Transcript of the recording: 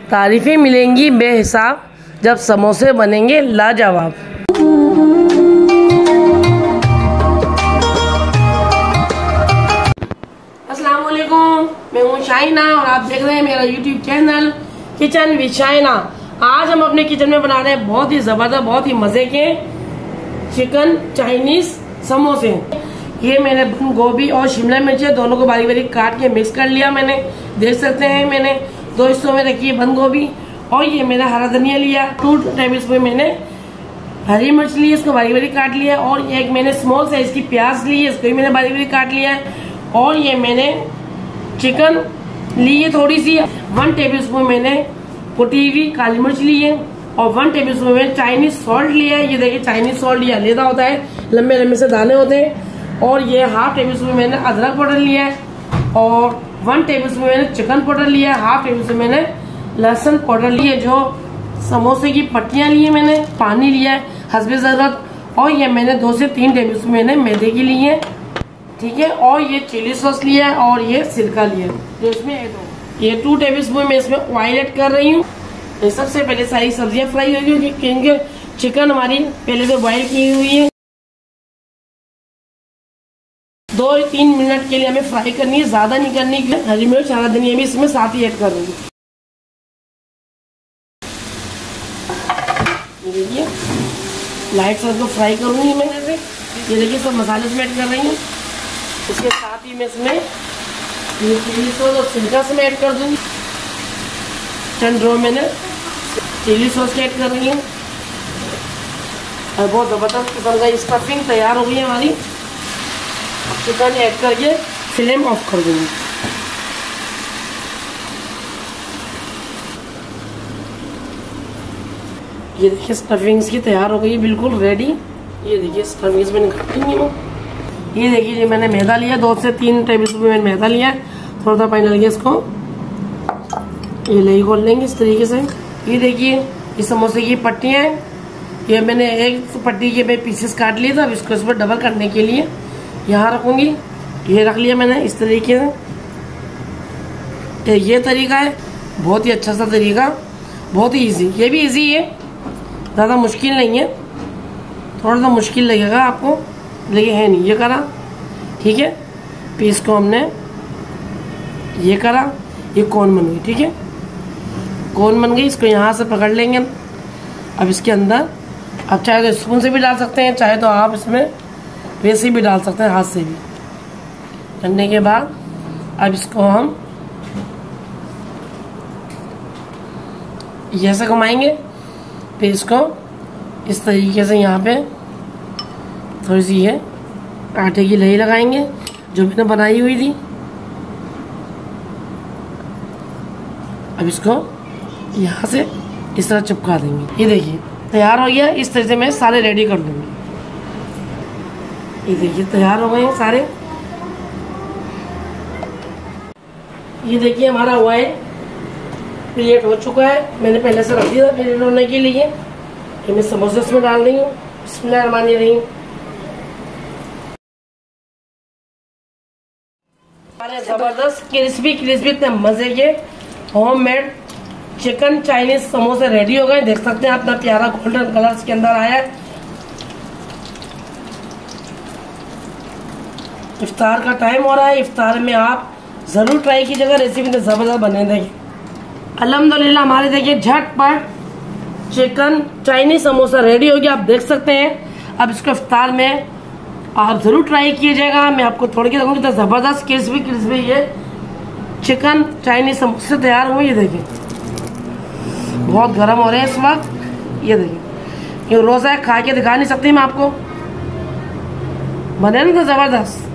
तारीफ़ें मिलेंगी बेहिसाब जब समोसे बनेंगे लाजवाब। अस्सलाम वालेकुम, मैं हूँ शाइना और आप देख रहे हैं मेरा YouTube channel kitchen with Shaina. आज हम अपने किचन में बना रहे हैं बहुत ही ज़बरदस्त, बहुत ही मज़े के चिकन चाइनीज़ समोसे। ये मैंने बंद गोभी और शिमला मिर्च दोनों को बारीक बारीक काट के मिक्स कर लिया। मैंने देख सकते हैं मैंने 2 हिस्सों में रखी है बंद गोभी, और ये मैंने हरा धनिया लिया। 2 टेबल स्पून मैंने हरी मिर्च ली, इसको बारीक बारीक काट लिया। और एक मैंने स्मॉल साइज की प्याज ली है, इसको भी मैंने बारीक बारीक काट लिया है। और ये मैंने चिकन ली है थोड़ी सी। 1 टेबल स्पून मैंने कुटी हुई काली मिर्च ली है, और 1 टेबल स्पून मैंने चाइनीज सॉल्ट लिया है। ये देखिए चाइनीज सॉल्ट ये अलग होता है, लंबे लंबे से दाने होते हैं। और ये 1/2 टेबल स्पून मैंने अदरक पाउडर लिया है, और 1 टेबल स्पून मैंने चिकन पाउडर लिया है। 1/2 टेबल स्पून मैंने लहसुन पाउडर लिए, जो समोसे की पट्टियां ली है मैंने। पानी लिया है हस्बे ज़रूरत, और ये मैंने 2 से 3 टेबल स्पून मैंने मैदे की ली है, ठीक है। और ये चिली सॉस लिया है, और ये सिरका लिया है जो इसमें ऐड हो। ये 2 टेबल स्पून मैं इसमें ऑयल ऐड कर रही हूँ। सबसे पहले सारी सब्जियां फ्राई होगी, क्योंकि चिकन हमारी पहले से बॉयल की हुई है। 2-3 मिनट के लिए हमें फ्राई करनी है, ज्यादा नहीं करनी है। हरी मिर्च हरा धनिया भी इसमें साथ ही ऐड करूंगी। देखिए लाइट से इसको फ्राई करूंगी मैं जैसे। ये देखिए सब मसाले इसमें ऐड कर रही हूँ। इसके साथ ही मैं इसमें ये चिली सॉस और सिरका से मैं ऐड कर दूंगी। चंद ड्रो मैंने चिली सॉस के ऐड कर रही हूँ, और बहुत ज़बरदस्त किस्म का स्टफिंग तैयार हो गई है हमारी। चिकन ऐड करके फ्लेम ऑफ कर दूंगी। ये देखिए स्टफिंग्स की तैयार हो गई है, बिल्कुल रेडी। ये देखिए स्टफिंग्स मैंने काटी है। ये देखिए मैंने मैदा लिया, 2 से 3 टेबल स्पून मैंने मैदा लिया। थोड़ा सा पानी डाल के इसको ये लही खोल लेंगे इस तरीके से। ये देखिए ये समोसे की पट्टियाँ हैं। ये मैंने एक पट्टी के पीसेस काट लिए थे, अब इसको इस पर डबल करने के लिए यहाँ रखूंगी। ये रख लिया मैंने इस तरीके से। ये तरीका है बहुत ही अच्छा सा तरीका, बहुत ही इजी। ये भी इजी है, ज़्यादा मुश्किल नहीं है। थोड़ा सा मुश्किल लगेगा आपको, लेकिन है नहीं। ये करा, ठीक है। पीस को हमने ये करा, ये कोन बन गई, ठीक है। कोन बन गई, इसको यहाँ से पकड़ लेंगे। अब इसके अंदर आप चाहे तो स्पून से भी डाल सकते हैं, चाहे तो आप इसमें वैसे भी डाल सकते हैं, हाथ से भी। करने के बाद अब इसको हम ऐसे घुमाएंगे, फिर इसको इस तरीके से यहाँ पे थोड़ी सी ये आटे की लही लगाएंगे जो मैंने बनाई हुई थी। अब इसको यहाँ से इस तरह चिपका देंगे। ये देखिए तैयार हो गया। इस तरह से मैं सारे रेडी कर दूंगी। ये देखिए तैयार हो गए हैं सारे। ये देखिए हमारा ऑयल प्लेट हो चुका है, मैंने पहले से रख दिया था प्लेट होने के लिए। ये मैं समोसे इसमें डाल रही हूँ। बिस्मिल्लाहिर्रहमानिर्रहीम। हमारे जबरदस्त क्रिस्पी क्रिस्पी इतने मजे के होममेड चिकन चाइनीज समोसे रेडी हो गए। देख सकते हैं अपना प्यारा गोल्डन कलर के अंदर आया है। इफ्तार का टाइम हो रहा है, इफ्तार में आप जरूर ट्राई कीजिएगा। रेसिपी तो जबरदस्त बने। देखिए अल्हम्दुलिल्लाह हमारे देखिए झटपट चिकन चाइनीज समोसा रेडी हो गया, आप देख सकते हैं। अब इसको इफ्तार में आप जरूर ट्राई कीजिएगा। मैं आपको थोड़ी के रखूंगी तो जबरदस्त क्रिस्पी क्रिस्पी ये चिकन चाइनीज समोसे तैयार हुए। ये देखिए बहुत गर्म हो रहे हैं इस वक्त। ये देखिए ये रोज़ा है, खा के दिखा नहीं सकती मैं आपको, बने ना तो जबरदस्त।